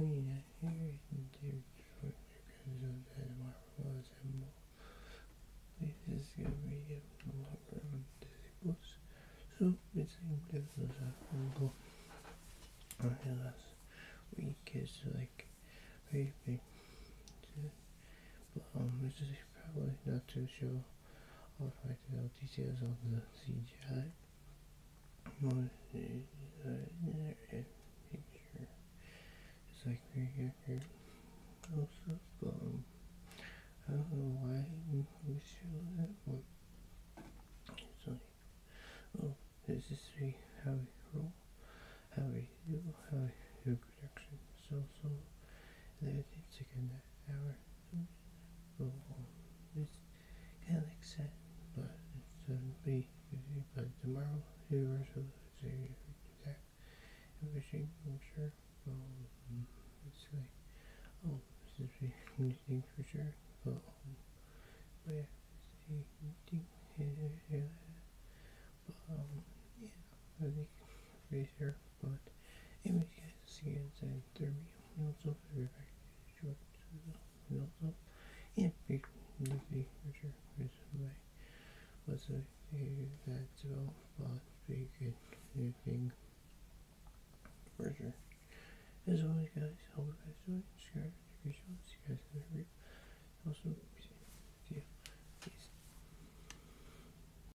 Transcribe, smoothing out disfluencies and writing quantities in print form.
mean, I hear it because of that Marvel assemble. This is gonna be a longer on Disney Plus. So it's like this assemble. Last week is like very big. But this is probably not to show all practical details of the CGI. Most picture it's like very accurate. Also, I don't know why we show that one. It's like, oh, this is how we roll, how we do production. So, it's like an hour. So, it's kind of like sad, but it's be, but tomorrow, Universal is that everything, I'm sure. It's like, oh, this is anything for sure. But yeah, it's anything, yeah, yeah, I think pretty sure. But anyway, guys, see you inside 30. And also, every back short, and also, yeah, big, for sure. Here's my, what's the, that's well, but big, anything, for sure. As always, guys, hope you guys enjoy. Subscribe, see you guys in the review. Also,